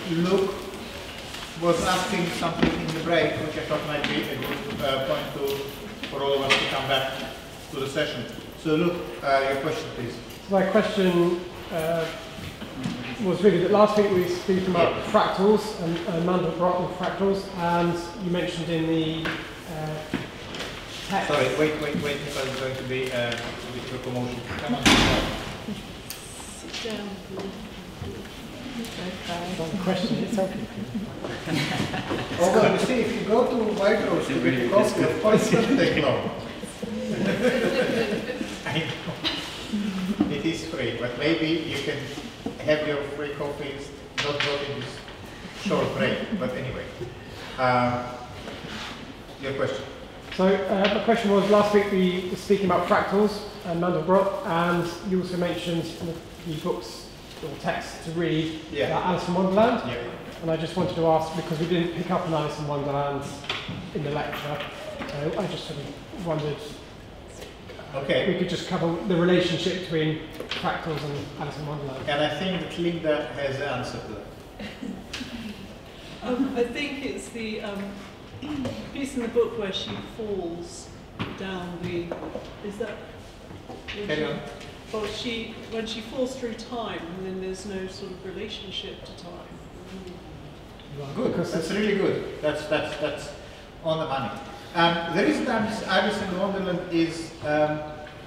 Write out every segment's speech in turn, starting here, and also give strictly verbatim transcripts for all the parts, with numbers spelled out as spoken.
Luke was asking something in the break, which I thought might be a good uh, point to, for all of us to come back to the session. So Luke, uh, your question, please. My question uh, was really that last week we were speaking about yeah. fractals and uh, Mandelbrot fractals, and you mentioned in the uh, text. Sorry, wait, wait, wait, because it's going to be uh, a bit of a commotion. Come on. Sit down. Well, the question itself. Although, you see, if you go to White Rose to get coffee, of course it's going to take long. I know. It is free, but maybe you can have your free coffees not go in this short break. But anyway, um, your question. So uh, the question was, last week we were speaking about fractals and Mandelbrot, and you also mentioned in the, the books or text to read yeah. about Alice in Wonderland. Yeah. And I just wanted to ask, because we didn't pick up on Alice in Wonderland in the lecture, so I just sort of wondered okay. if we could just cover the relationship between fractals and Alice in Wonderland. And I think that Linda has the answer to that. um, I think it's the um, piece in the book where she falls down the. Is that? Carry on. Well, she, when she falls through time, then there's no sort of relationship to time. Good, that's really good. That's, that's, that's on the money. Um, the reason Alice in Wonderland is um,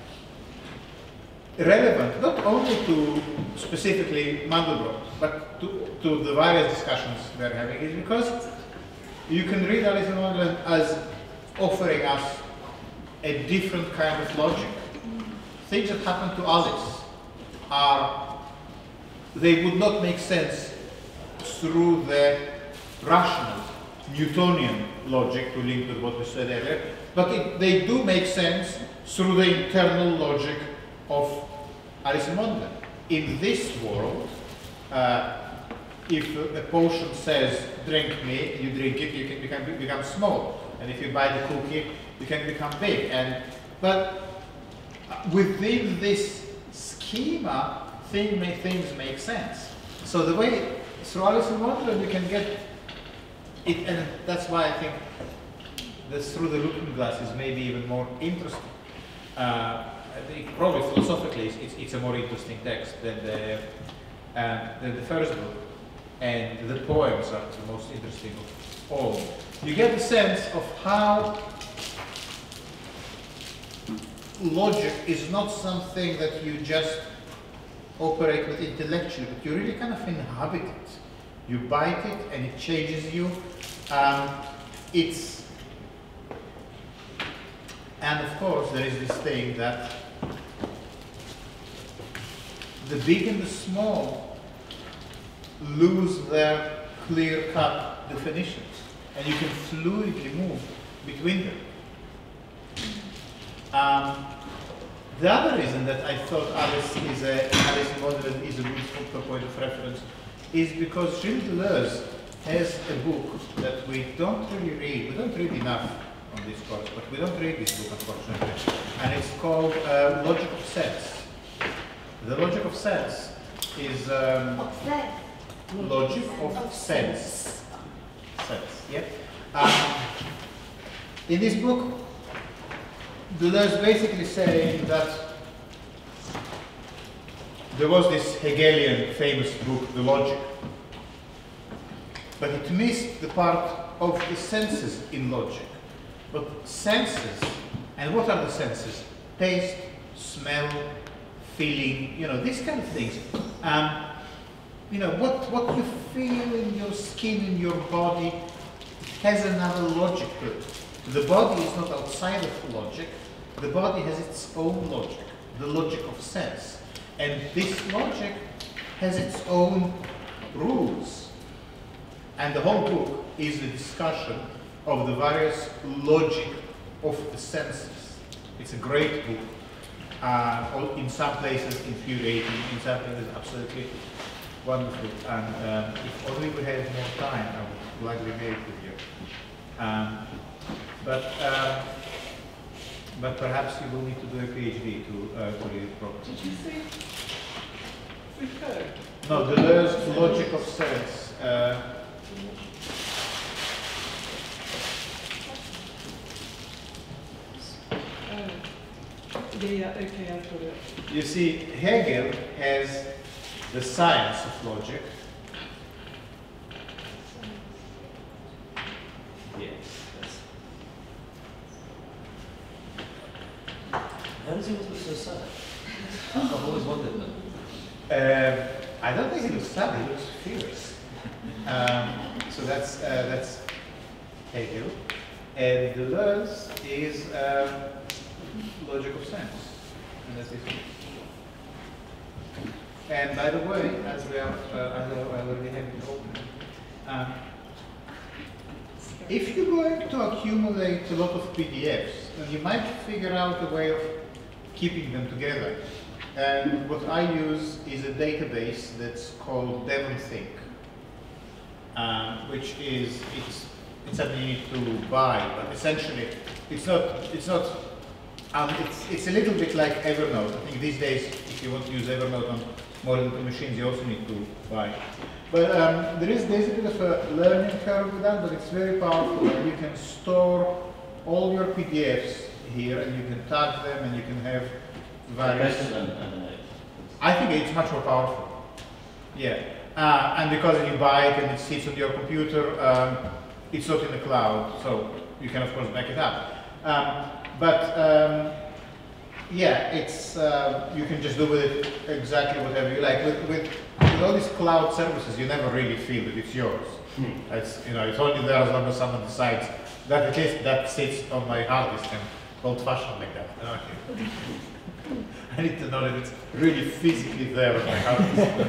relevant not only to specifically Mandelbrot, but to, to the various discussions we're having, is because you can read Alice in Wonderland as offering us a different kind of logic. Things that happen to Alice are, they would not make sense through the rational Newtonian logic, to link with what we said earlier, but it, they do make sense through the internal logic of Alice in Wonderland. In this world, uh, if a potion says, drink me, you drink it, you can become, become small. And if you buy the cookie, you can become big. And, but within this schema, thing may, things make sense. So the way, through Alice in Wonderland, you can get it, and that's why I think this Through the Looking Glass is maybe even more interesting. Uh, I think probably philosophically it's, it's, it's a more interesting text than the, uh, than the first book, and the poems are the most interesting of all. You get a sense of how logic is not something that you just operate with intellectually, but you really kind of inhabit it. You bite it and it changes you. Um, it's, and of course there is this thing that the big and the small lose their clear-cut definitions, and you can fluidly move between them. Um, the other reason that I thought Alice is a Alice in Wonderland is a good point of reference is because Gilles Deleuze has a book that we don't really read. We don't read enough on this course, but we don't read this book, unfortunately. And it's called uh, Logic of Sense. The Logic of Sense is um, Logic of Sense. Sense, yeah. Um, in this book, Deleuze basically saying that there was this Hegelian famous book, The Logic, but it missed the part of the senses in logic. But senses, and what are the senses? Taste, smell, feeling, you know, these kind of things. Um, you know, what, what you feel in your skin, in your body, has another logic to it. The body is not outside of logic. The body has its own logic, the logic of sense. And this logic has its own rules. And the whole book is a discussion of the various logic of the senses. It's a great book. Uh, in some places infuriating, in some places absolutely wonderful. And um, if only we had more time, I would gladly make it with you. Um, but um, but perhaps you will need to do a PhD to uh, to read it properly. Did you say Foucault? No, Deleuze's Logic of Sense, Uh, Yeah, yeah, okay, I've got it. you see, Hegel has the science of logic. Yes. How does he always look so sad? I've always wondered that. Um, I don't think he looks sad, he looks fierce. Um, so that's, uh, that's Hegel. And Deleuze is um, logic of sense. And that's it. And by the way, as we are, uh, as I already have it open, um, if you're going to accumulate a lot of P D Fs, then you might figure out a way of keeping them together. And what I use is a database that's called DevonThink, um, which is it's it's something you need to buy, but essentially it's not it's not um, it's it's a little bit like Evernote. I think these days, if you want to use Evernote on more than machines, you also need to buy. But um, there is there's a bit of a learning curve with that, but it's very powerful. You can store all your P D Fs here, and you can tag them, and you can have various. Better than M and A. I think it's much more powerful. Yeah, uh, and because you buy it and it sits on your computer, um, it's not in the cloud, so you can of course back it up. Um, but um, yeah, it's uh, you can just do with it exactly whatever you like. With, with, with all these cloud services, you never really feel that it's yours. Hmm. It's you know it's only there as long as someone decides that at least that sits on my hard disk and old-fashioned like that. Okay. I need to know that it's really physically there on my hard disk.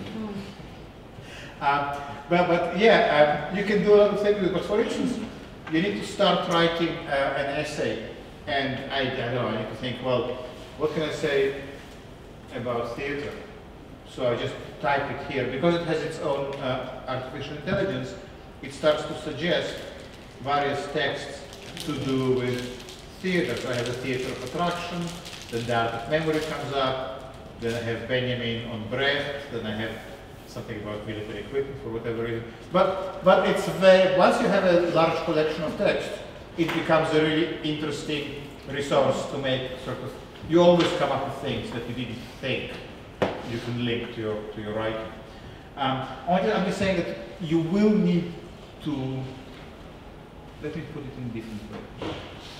uh, but, but yeah, um, you can do a lot of things with it. But for instance, you need to start writing uh, an essay. And I, I don't know, I need to think, well, what can I say about theater? So I just type it here. Because it has its own uh, artificial intelligence, it starts to suggest various texts to do with theater. So I have a theater of attraction, then the art of memory comes up, then I have Benjamin on Brecht, then I have something about military equipment for whatever reason. But, but it's very, once you have a large collection of text, it becomes a really interesting resource to make sort of, you always come up with things that you didn't think you can link to your, to your writing. Um, I'm just saying that you will need to, let me put it in a different way.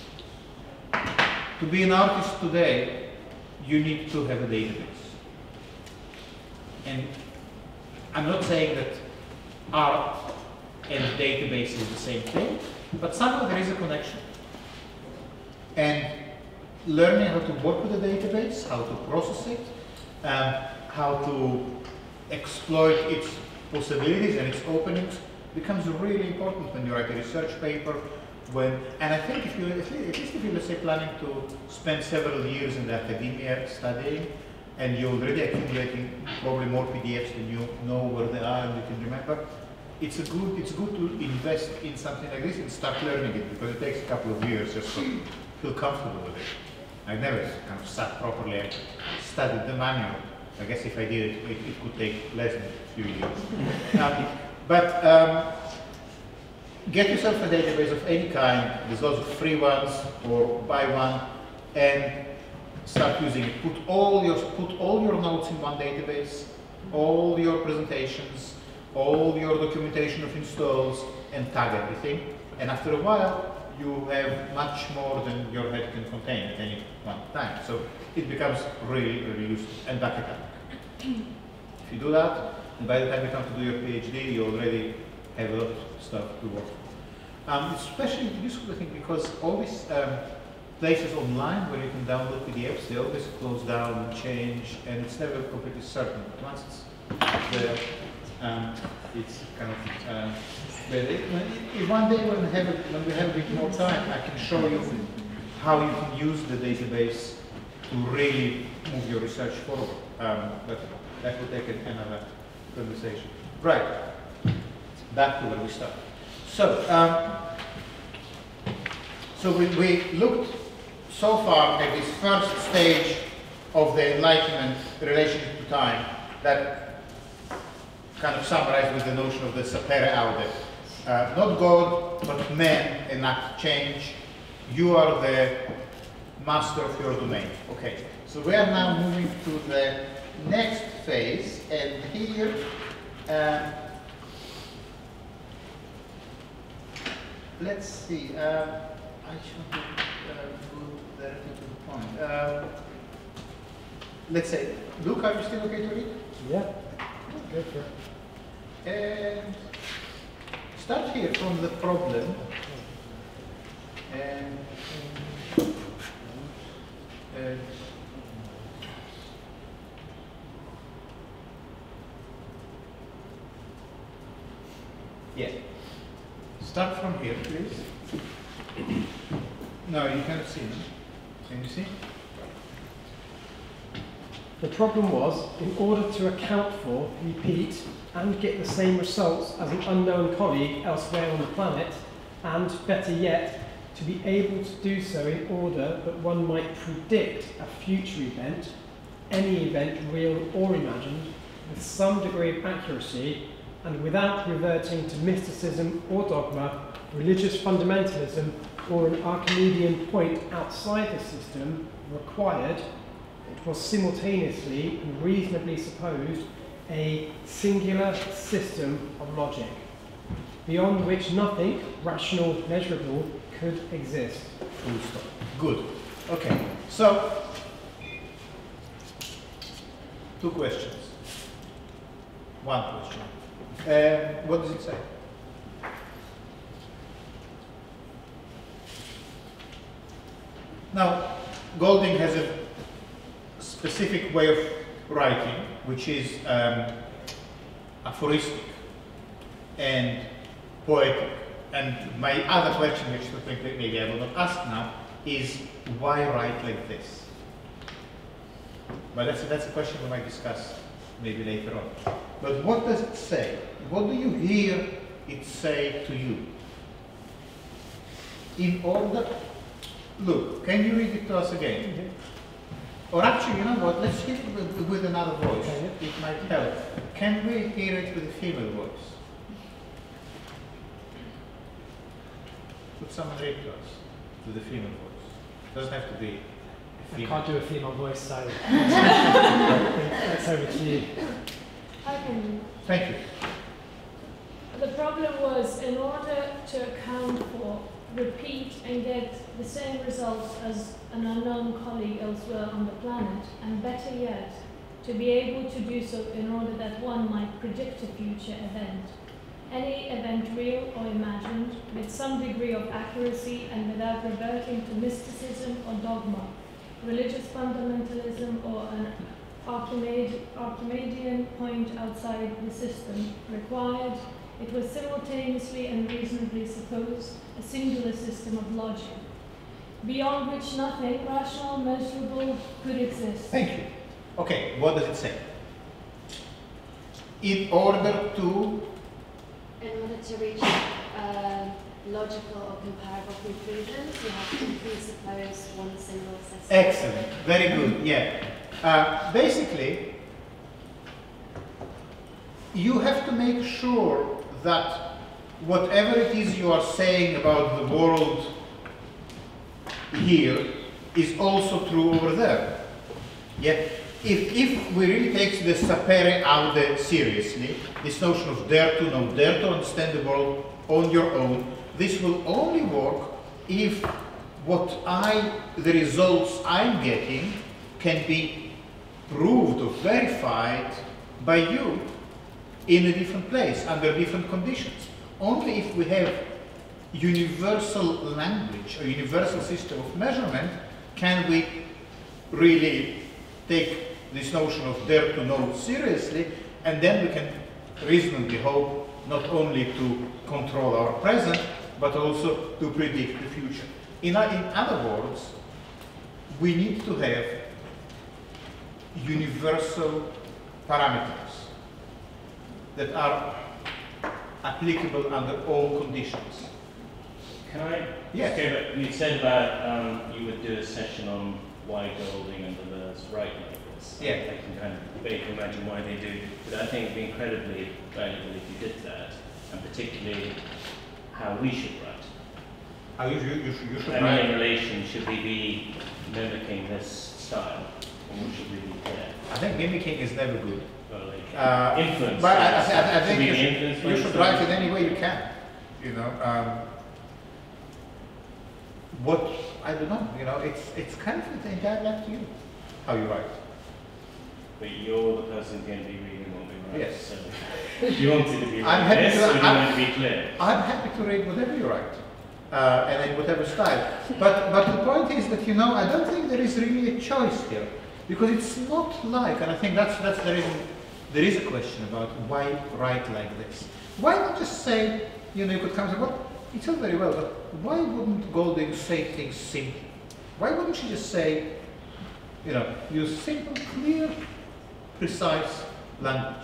To be an artist today, you need to have a database. And I'm not saying that art and database is the same thing, but somehow there is a connection. And learning how to work with a database, how to process it, um, how to exploit its possibilities and its openings becomes really important when you write a research paper. When, and I think if you, at least if you're, let's say, planning to spend several years in the academia studying, and you're already accumulating probably more P D Fs than you know where they are and you can remember, it's a good, it's good to invest in something like this and start learning it, because it takes a couple of years just to feel comfortable with it. I never kind of sat properly and studied the manual. I guess if I did it, it, it could take less than a few years. um, but um, get yourself a database of any kind. There's lots of free ones, or buy one, and start using it. Put all your put all your notes in one database, all your presentations, all your documentation of installs, and tag everything. And after a while, you have much more than your head can contain at any one time. So it becomes really, really useful. And back it up. If you do that, and by the time you come to do your PhD, you already have a lot of stuff to work on. Um, it's especially useful, I think, because all these um, places online where you can download P D Fs, they always close down and change, and it's never completely certain. But once it's there, um, it's kind of. Uh, but it, if one day when we, have a, when we have a bit more time, I can show you how you can use the database to really move your research forward. Um, but that will take another conversation. Right. Back to where we started. So, um, so we, we looked so far at this first stage of the Enlightenment relationship to time, that kind of summarized with the notion of the sapere aude. Uh, not God, but men enact change. You are the master of your domain. Okay, so we are now moving to the next phase, and here uh, let's see. Uh, I should uh, go directly to the point. Uh, let's say, Luke, are you still okay to read? Yeah. Go for it. And start here from the problem. And uh, yeah. Start from here, please. No, you cannot see them. Can you see? The problem was, in order to account for, repeat, and get the same results as an unknown colleague elsewhere on the planet, and better yet, to be able to do so in order that one might predict a future event, any event real or imagined, with some degree of accuracy, and without reverting to mysticism or dogma, religious fundamentalism, or an Archimedean point outside the system required, it was simultaneously and reasonably supposed a singular system of logic, beyond which nothing rational, measurable, could exist. Full stop. Good. Okay. So, two questions. One question. Um, what does it say? Now, Golding has a specific way of writing, which is um, aphoristic and poetic. And my other question, which I think that maybe I will not ask now, is why write like this? But that's, that's a question we might discuss maybe later on. But what does it say? What do you hear it say to you? In order, look, can you read it to us again? Okay. Or actually, you know what, let's hear it with, with another voice. Okay. It might help. Can we hear it with a female voice? Could someone read to us with a female voice? Doesn't have to be a I female. can't do a female voice, so that's over to you. I can. Thank you. The problem was, in order to account for, repeat, and get the same results as an unknown colleague elsewhere on the planet, and better yet, to be able to do so in order that one might predict a future event. Any event real or imagined, with some degree of accuracy and without reverting to mysticism or dogma, religious fundamentalism or an Archimed Archimedean point outside the system required, it was simultaneously and reasonably supposed a singular system of logic, beyond which nothing rational, measurable could exist. Thank you. Okay, what does it say? In order to In order to reach uh, logical or comparable conclusions, you have to presuppose one single system. Excellent, very good, yeah. Uh, basically, you have to make sure that whatever it is you are saying about the world here is also true over there. Yeah? If, if we really take the sapere aude seriously, this notion of dare to know, dare to understand the world on your own, this will only work if what I, the results I'm getting can be proved or verified by you in a different place, under different conditions. Only if we have universal language, a universal system of measurement, can we really take this notion of dare to know seriously, and then we can reasonably hope not only to control our present, but also to predict the future. In, in other words, we need to have universal parameters that are applicable under all conditions. Can I? Yes. Okay, but you said about um, you would do a session on why Golding and Deleuze write like points. Yeah. I can kind of make you imagine why they do. But I think it'd be incredibly valuable if you did that, and particularly how we should write. How you, you, you should, you should I mean, write. in relation, should we be mimicking this style, or should we be clear? I think mimicking is never good. Or like Uh, influence. But I, I, yes. I, I Should think we you be should, influenced by you should influence? write it any way you can. You know, um, what I don't know. You know, it's it's kind of entirely up to you how you write. But you're the person going to be reading what we write. Yes. So do you want it to be I'm like happy this, to- or do you I'm- want it to be clear? I'm happy to read whatever you write, uh, and in whatever style. But but the point is that, you know, I don't think there is really a choice here, because it's not like, and I think that's that's the reason there is a question about why write like this. Why not just say, you know, you could come and say, well, it's all very well, but why wouldn't Golding say things simply? Why wouldn't she just say, you know, use simple, clear, precise language?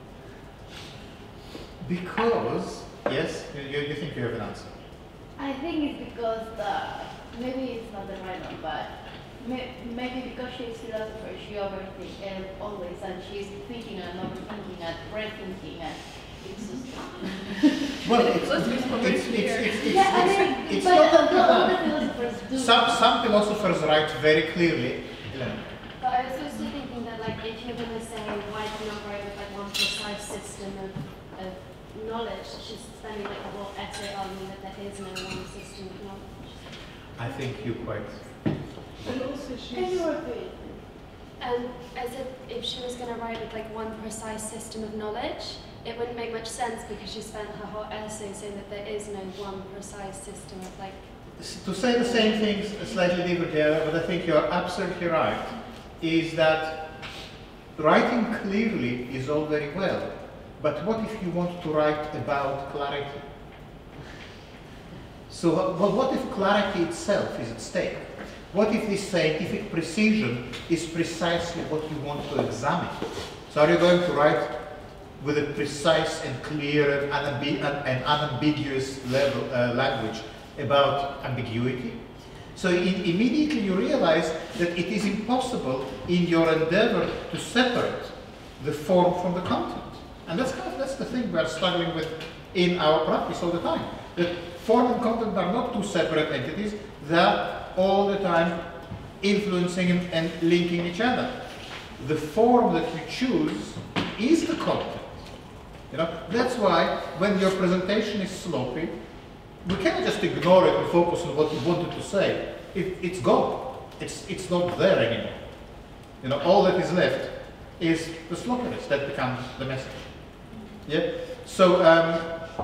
Because, yes, you, you you think you have an answer. I think it's because the, maybe it's not the right one, but may, maybe because she's a philosopher, she overthinks and always, and she's thinking and overthinking and rethinking, and it's just. Well, it's, it's, it's, it's, it's, it's, Yeah, I it's, mean, it's but not although all that the philosophers do. Some, some philosophers write very clearly. Elena. But I was also thinking that, like, if you're going to say why do you not write with like one precise system of, of knowledge, she's spending like a whole essay arguing that there is no one system of knowledge. I think you quite. And also Can she's, you repeat? Um, as if, if she was going to write with like one precise system of knowledge, it wouldn't make much sense because she spent her whole essay saying that there is no one precise system of like. S- To say the same things slightly differently, but I think you're absolutely right, is that writing clearly is all very well, but what if you want to write about clarity? So, uh, well, what if clarity itself is at stake? What if this scientific precision is precisely what you want to examine? So are you going to write with a precise and clear and, unambi and, and unambiguous level, uh, language about ambiguity? So in, immediately you realize that it is impossible in your endeavor to separate the form from the content. And that's kind of, that's the thing we're struggling with in our practice all the time. That form and content are not two separate entities, they're all the time influencing and, and linking each other. The form that you choose is the content. You know, that's why when your presentation is sloppy, we cannot just ignore it and focus on what you wanted to say. It, it's gone. It's, it's not there anymore. You know, all that is left is the sloppiness that becomes the message. Yeah. So um,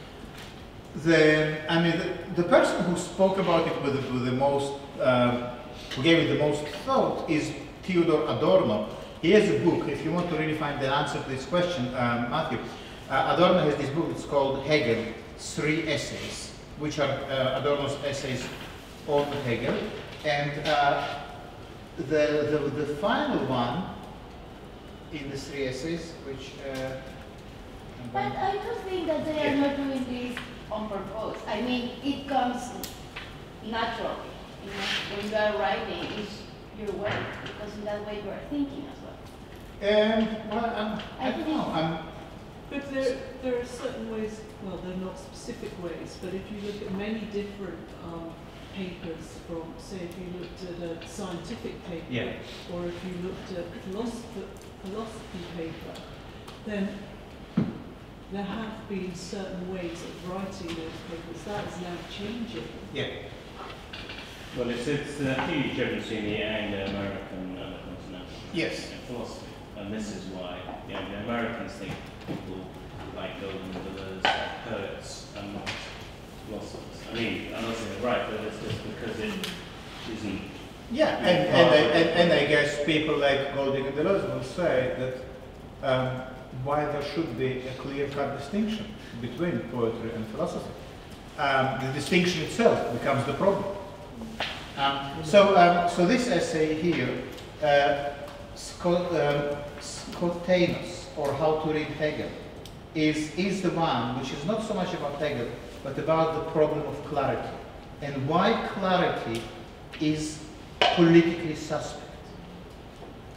the I mean the, the person who spoke about it with, the- with the most, um, who gave it the most thought is Theodor Adorno. He has a book. If you want to really find the answer to this question, um, Matthew, uh, Adorno has this book. It's called Hegel, Three Essays, which are uh, Adorno's essays on Hegel, and uh, the, the the final one in the three essays, which. Uh, I'm But going- I don't think that they are Yeah. not doing this on purpose. I mean, it comes naturally. You know, when you are writing, it's your way, because in that way you are thinking as well. Um, well, I'm, I I don't think- know. I'm, but there, there are certain ways, well, they're not specific ways, but if you look at many different um, papers from, say, if you looked at a scientific paper, Yeah. or if you looked at a philosophy, philosophy paper, then there have been certain ways of writing those papers. That is now changing. yeah. Well, it's, it's a huge difference between the Anglo-American and the continental Yes. in philosophy. And this is why the Anglo-Americans think people like Golden Villas are poets and not philosophers. I mean, I'm not saying they're right, but it's just because it isn't. Yeah, and, and, I, and, and I guess people like Golding and Deleuze will say that um, why there should be a clear-cut distinction between poetry and philosophy. Um, the distinction itself becomes the problem. Um, so, um, so this essay here, uh, Scott, um, Scotanus, or How to Read Hegel, is, is the one which is not so much about Hegel, but about the problem of clarity, and why clarity is politically suspect.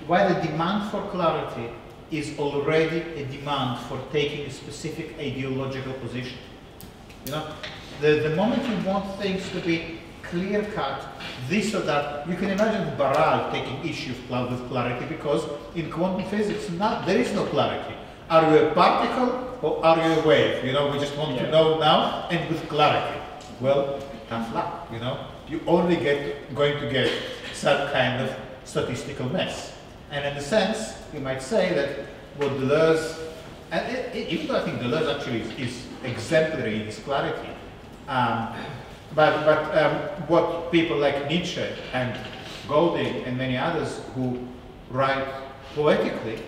why the demand for clarity is already a demand for taking a specific ideological position. You know, the, the moment you want things to be clear-cut, this or that, you can imagine Barral taking issue with clarity, because in quantum physics, not, there is no clarity. Are you a particle or are you a wave? You know, we just want Yeah. to know now and with clarity. Well, tough luck, you know. You only get going to get some kind of statistical mess. And in a sense, you might say that what Deleuze, and it, it, even though I think Deleuze actually is, is exemplary in his clarity, um, but, but um, what people like Nietzsche and Golding and many others who write poetically,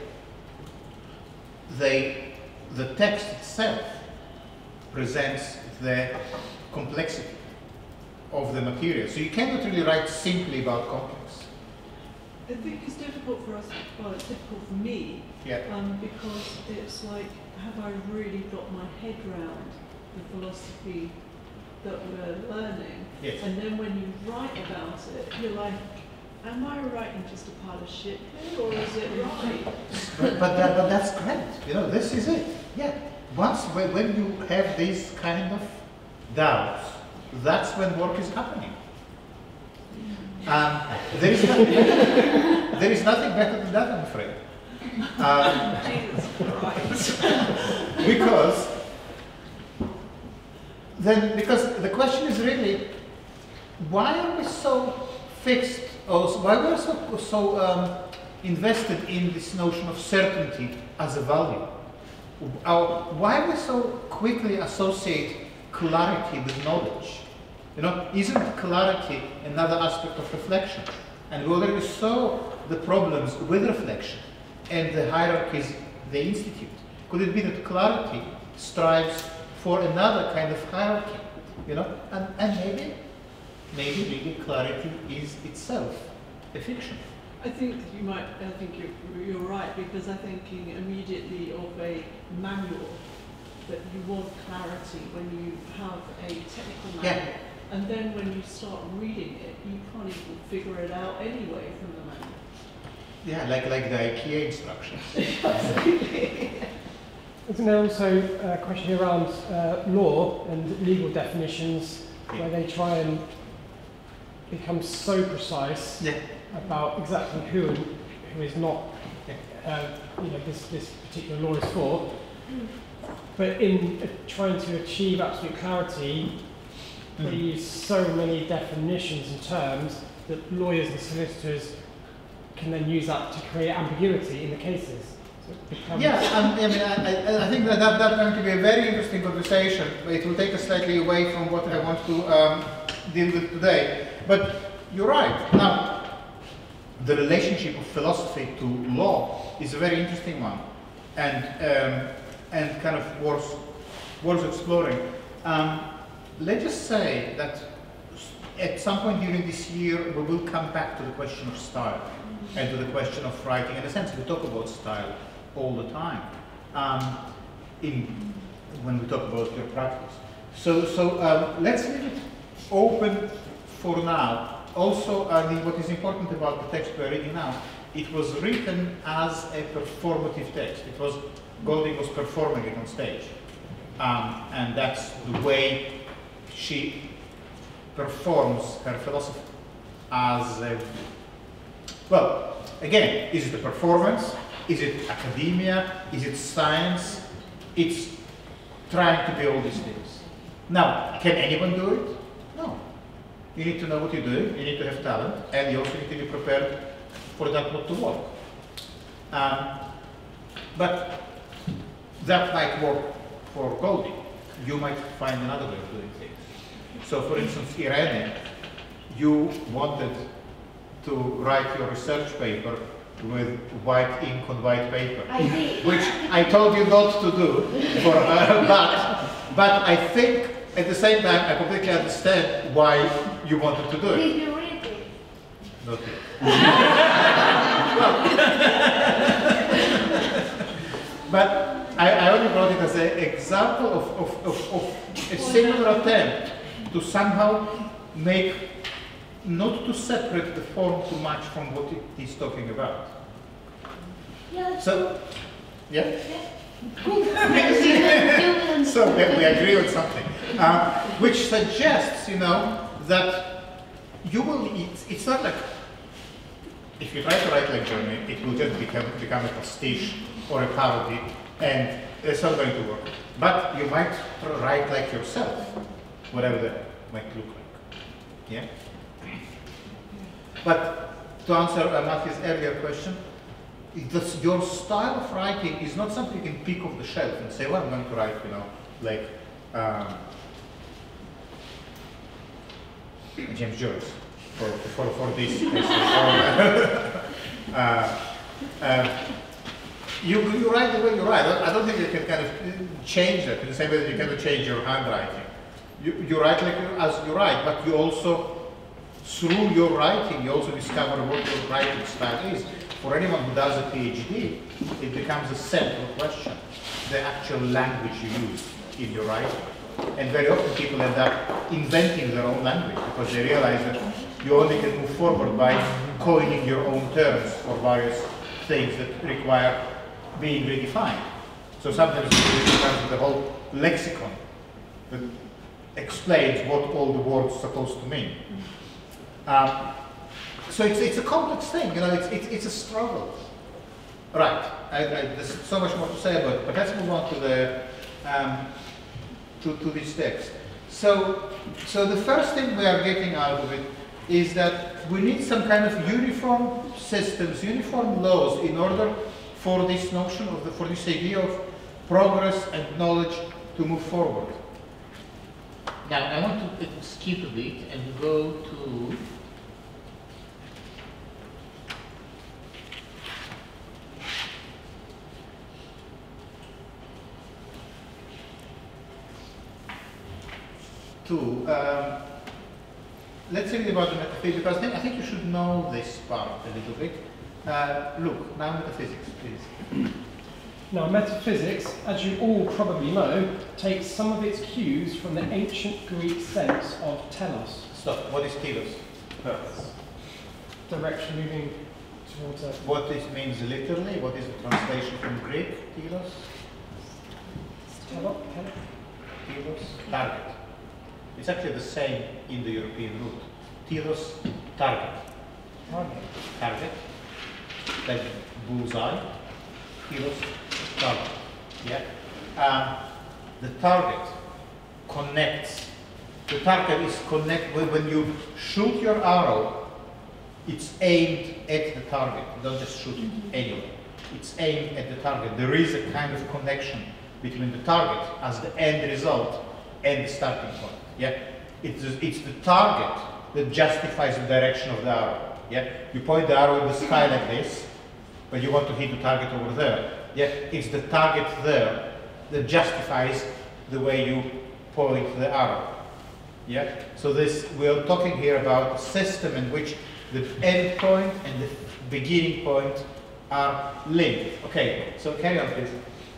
they, the text itself presents the complexity of the material. So you cannot really write simply about complex. I think it's difficult for us, well, it's difficult for me, Yeah. um, because it's like, have I really got my head round the philosophy that we're learning? Yes. And then when you write about it, you're like, am I writing just a pile of shit here, or is it right? But, but, that, but that's great. You know, this is it. Yeah. Once, when, when you have these kind of doubts, that's when work is happening. Um, there, is nothing, there is nothing better than that, I'm afraid. Um, Jesus Christ. because then, because the question is really, why are we so fixed, or why we are so, so um, invested in this notion of certainty as a value? Our, why we so quickly associate clarity with knowledge? You know, isn't clarity another aspect of reflection? And we already saw the problems with reflection and the hierarchies they institute. Could it be that clarity strives for another kind of hierarchy? You know, and, and maybe, maybe really clarity is itself a fiction. I think you might, I think you're, you're right, because I'm thinking immediately of a manual, that you want clarity when you have a technical manual. Yeah. And then when you start reading it, you can't even figure it out anyway from the manual. Yeah, like, like the IKEA instructions. Isn't there also a question around uh, law and legal definitions, where they try and become so precise Yeah. about exactly who and who is not, uh, you know, this, this particular law is for. But in uh, trying to achieve absolute clarity, they use so many definitions and terms that lawyers and solicitors can then use that to create ambiguity in the cases. So it becomes Yeah, and, I mean, I, I, I think that, that that's going to be a very interesting conversation. It will take us slightly away from what I want to um, deal with today. But you're right. Now, the relationship of philosophy to law is a very interesting one, and um, and kind of worth worth exploring. Um, let's just say that at some point during this year we will come back to the question of style and to the question of writing. In a sense, we talk about style all the time um, in when we talk about your practice. So so um, let's leave it open for now. Also, I think what is important about the text we're reading now, it was written as a performative text. It was, Golding was performing it on stage. Um, and that's the way she performs her philosophy as a, well, again, is it a performance? Is it academia? Is it science? It's trying to be all these things. Now, can anyone do it? No. You need to know what you're doing, you need to have talent, and you also need to be prepared for that not to work. Um, but that might work for Golding. You might find another way of doing things. So for instance, Irene, you wanted to write your research paper with white ink on white paper. I did. Which I told you not to do, for, uh, but, but I think at the same time I completely understand why you wanted to do it. Did you read it? Not yet. But I, I only brought it as an example of, of, of, of a similar attempt to somehow make, not to separate the form too much from what it is talking about. Yeah, that's So, yeah? Yeah. So we, we agree on something, um, which suggests, you know, that you will, it's, it's not like, if you try to write like German, it will just become, become a pastiche or a parody, and it's not going to work. But you might write like yourself, whatever that might look like, yeah? But to answer uh, Matthew's earlier question, this, your style of writing is not something you can pick off the shelf and say, well, I'm going to write, you know, like um, James Joyce for, for, for this. uh, uh, you, you write the way you write. I don't think you can kind of change that in the same way that you cannot change your handwriting. You, you write like as you write, but you also, through your writing, you also discover what your writing style is. For anyone who does a PhD, it becomes a central question, the actual language you use in your writing. And very often people end up inventing their own language because they realize that you only can move forward by coining your own terms for various things that require being redefined. So sometimes it becomes the whole lexicon that explains what all the words are supposed to mean. Um, So it's, it's a complex thing, you know, it's, it's, it's a struggle. Right, I, I, there's so much more to say about it, but let's move on to the, um, to, to this text. So, so the first thing we are getting out of it is that we need some kind of uniform systems, uniform laws in order for this notion of the, for this idea of progress and knowledge to move forward. Now, I want to skip a bit and go to to, um, let's read about the metaphysics, because I think, I think you should know this part a little bit. Uh, look, now metaphysics, please. Now, metaphysics, as you all probably know, takes some of its cues from the ancient Greek sense of telos. Stop. What is telos? Purpose. Direction moving towards a... What this means literally? What is the translation from Greek? Telos? Telo? Telo? Telos? Target. It's actually the same in the European root. Telos, target. Target. Target. Like bullseye. Telos, target. Yeah. Um, the target connects. The target is connect when, when you shoot your arrow, it's aimed at the target. You don't just shoot it anywhere. It's aimed at the target. There is a kind of connection between the target as the end result and the starting point. Yeah, it's it's the target that justifies the direction of the arrow. Yeah, you point the arrow in the sky like this, but you want to hit the target over there. Yeah, it's the target there that justifies the way you point the arrow. Yeah, so this we are talking here about a system in which the end point and the beginning point are linked. Okay, so carry on, please.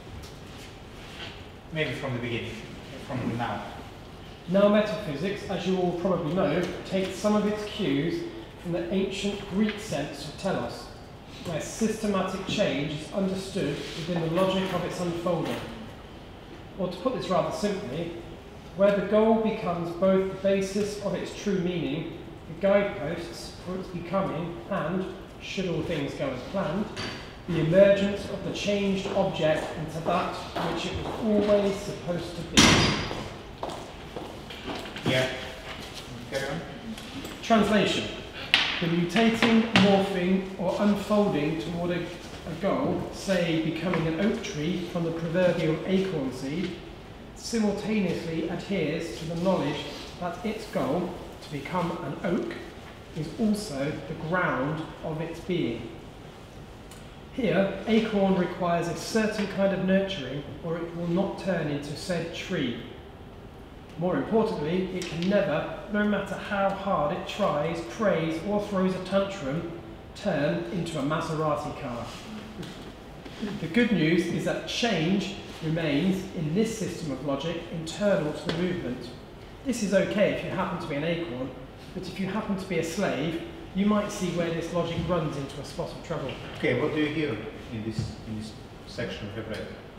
Maybe from the beginning, from now. Now, metaphysics, as you all probably know, takes some of its cues from the ancient Greek sense of telos, where systematic change is understood within the logic of its unfolding. Or to put this rather simply, where the goal becomes both the basis of its true meaning, the guideposts for its becoming, and, should all things go as planned, the emergence of the changed object into that which it was always supposed to be. Yeah. Carry on. Translation. The mutating, morphing, or unfolding toward a, a goal, say becoming an oak tree from the proverbial acorn seed, simultaneously adheres to the knowledge that its goal, to become an oak, is also the ground of its being. Here, acorn requires a certain kind of nurturing, or it will not turn into said tree. More importantly, it can never, no matter how hard it tries, prays, or throws a tantrum, turn into a Maserati car. The good news is that change remains, in this system of logic, internal to the movement. This is okay if you happen to be an acorn, but if you happen to be a slave, you might see where this logic runs into a spot of trouble. Okay, what do you hear? in this in this section we have read.